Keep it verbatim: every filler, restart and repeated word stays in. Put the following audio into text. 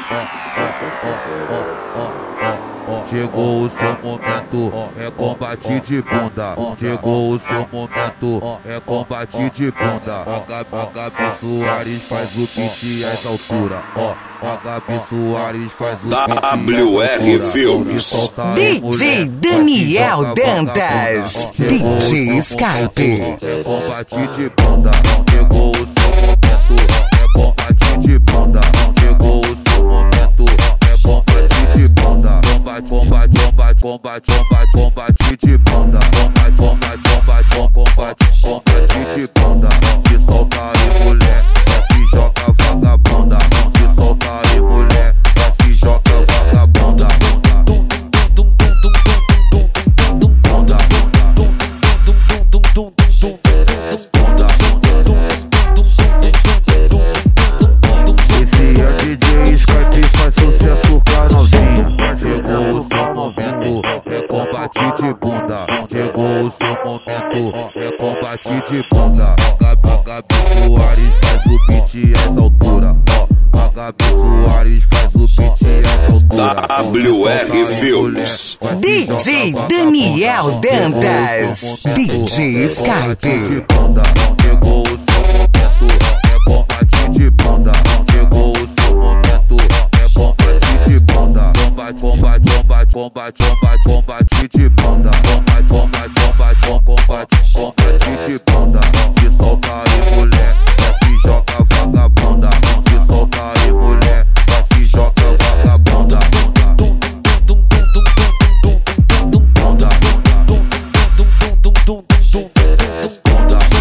Chegou o seu momento, é combate de bunda. Chegou o seu momento, é combate de bunda. A Gabi, a Gabi Soares faz o beat às alturas. A Gabi Soares faz o beat W R Filmes. D J Daniel Dantas, D J Skype. É combate de bunda. Chegou o seu momento, é combate de bunda. Chegou o seu momento, é combate de bunda. Combate, combate, combate, combate, combate, combate de bunda. Combate, combate, combate, combate, combate de bunda. Se solta aí, mulher, já se joga vagabunda. Se solta aí, mulher, já se joga vagabunda. Esse é D J Skype, faz sucesso com a novinha. Chegou o seu momento, é combate de bunda. Chegou o seu momento, é combate de bunda. A Gabi Soares faz o beat às alturas. A Gabi Soares faz o beat às alturas. W R Filmes. D J Daniel Dantas, D J Skype. Chegou o seu momento, é combate de bunda. Chegou o seu momento, é combate de bunda. Combate, combate, combate, combate, combate, combate de bunda. Combate, combate, combate, combate, combate de bunda. Se solta aí, mulher, já se joga vagabunda. Se solta aí, mulher, já se joga vagabunda. Bunda, bunda, bunda, bunda, bunda, bunda, bunda.